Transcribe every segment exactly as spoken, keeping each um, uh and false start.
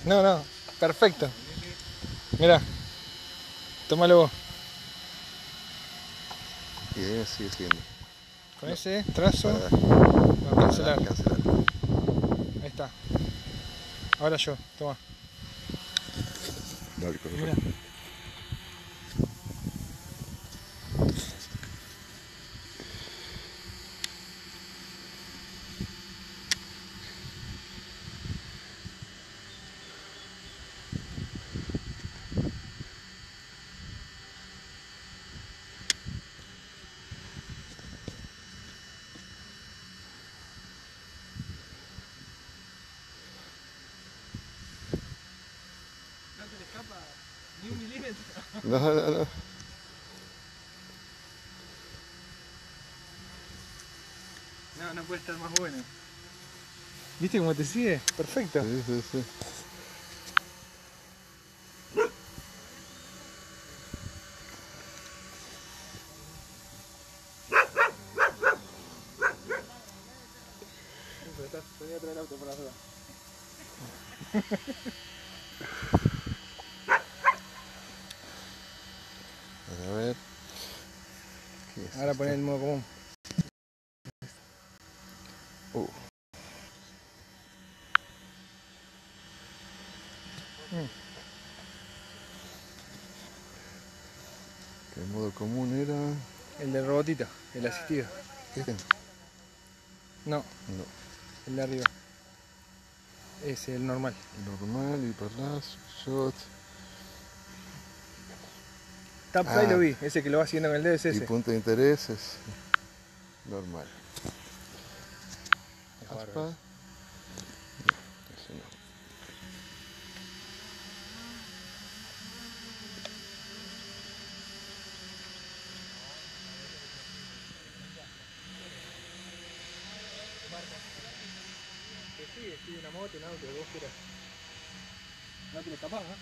No, no, perfecto. Mirá, tómalo vos. Y ahí me sigue siguiendo. Con No. ese trazo. Para, Vamos a cancelar. para cancelar. Ahí está. Ahora yo, toma. Dale, corre, Mirá. No se le escapa ni un milímetro. No, no, no. No, no puede estar más bueno. ¿Viste cómo te sigue? Perfecto. Sí, sí, sí. Ponía atrás del auto por las dudas. A ver. ¿Qué es Ahora esto? poné el modo común. Uh. Mm. ¿Qué modo común era? El del robotito, el asistido. ¿Este? No, No. el de arriba. Es el normal. Normal, hiperlash, shot. Tap Ah, lo vi, ese que lo va haciendo con el dedo es y ese. punto de interés es normal. Es Aspa. bárbaro. No, ese no. Sí, sí, una moto, un auto, lo que vos quieras. No te le escapás, ¿no?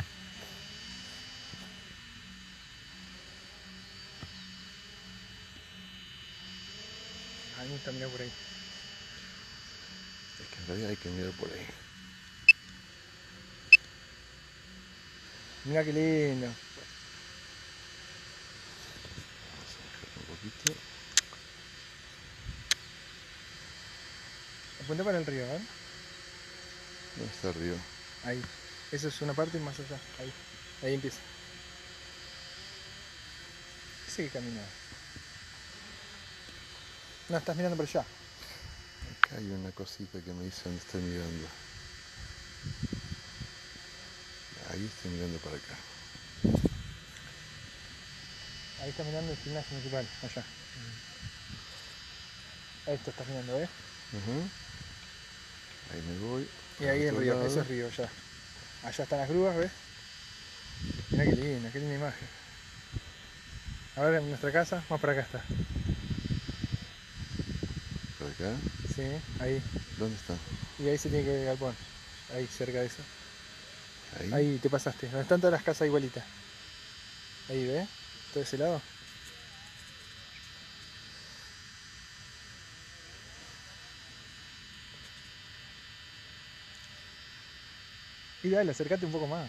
A mí me gusta mirar por ahí. Es que en realidad hay que mirar por ahí. Mirá qué lindo. Vamos a bajar un poquito. Apunta para el río, ¿eh? ¿Dónde está el río? Ahí. Eso es una parte y más allá. Ahí. Ahí empieza. Sigue caminando. No, estás mirando para allá. Acá hay una cosita que me dice dónde estoy mirando. Ahí estoy mirando para acá. Ahí está mirando el gimnasio municipal, allá. Esto estás mirando, ¿ves? Uh-huh. Ahí me voy. Y ahí el río, lado. ese es río, allá. Allá están las grúas, ¿ves? Mirá qué linda, qué linda imagen. Ahora en nuestra casa, más para acá está. ¿Por acá? Sí, ahí. ¿Dónde está? Y ahí se tiene que ver el galpón. Ahí, cerca de eso. Ahí. Ahí te pasaste. Donde están todas las casas igualitas. Ahí, ¿ves? Todo ese lado. Y dale, acércate un poco más.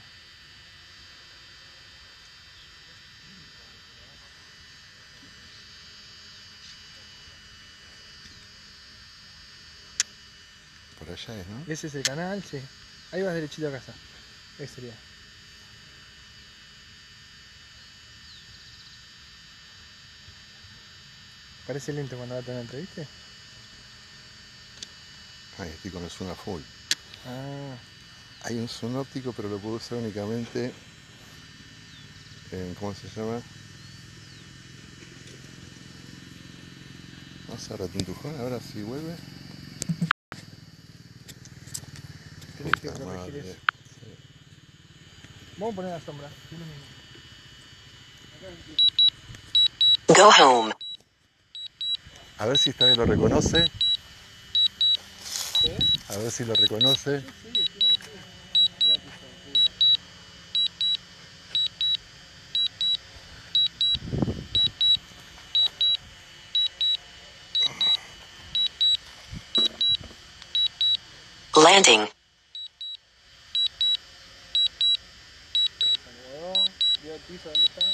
Por allá es, ¿no? Ese es el canal, sí. Ahí vas derechito a casa. Ese sería. Parece lento cuando va a tener, ¿viste? Ahí estoy con el zoom a full. Ah. Hay un zoom óptico, pero lo puedo usar únicamente en, ¿cómo se llama? Vamos a darle un tujón, ahora sí vuelve. Tenés que Puta corregir madre. eso. Vamos a poner la sombra. Go home. A ver si esta vez lo reconoce. ¿Sí? A ver si lo reconoce. Sí, sí, sí, sí. Mirá que hijo de puta. Landing. piso donde está.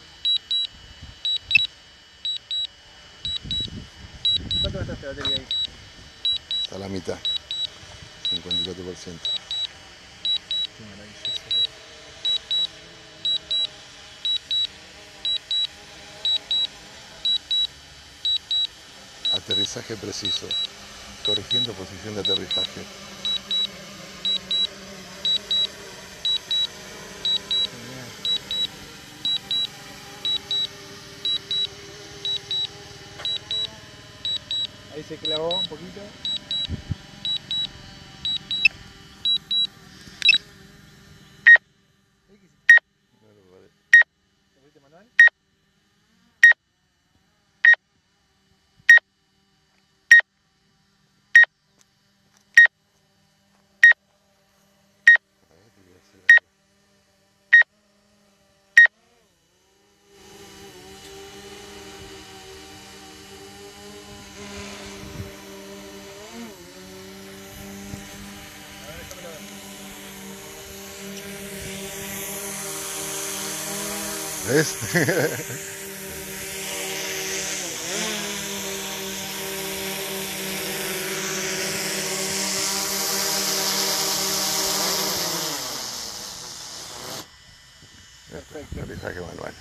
¿Cuánto gastaste de batería ahí? Está a la mitad. cincuenta y cuatro por ciento. Qué maravilloso. Aterrizaje preciso. Corrigiendo posición de aterrizaje. Genial. Ahí se clavó un poquito. ¿Qué hiciste? ¿Lo fuiste manual? ¿Ves? Perfecto. Aterrizaje manual.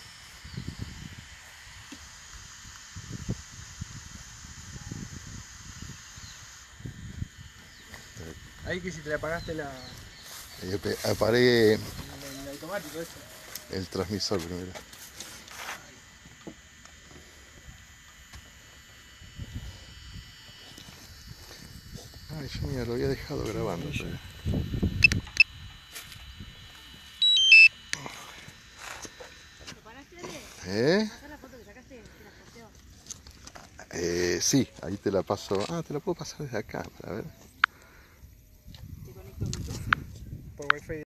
Ahí que si te le apagaste la, Ahí ape- apagué el, el automático ese. el transmisor primero. Ay, yo mira, lo había dejado grabando. Pero... ¿Eh? Eh, sí, ahí te la paso. Ah, te la puedo pasar desde acá, para ver. Por wifi.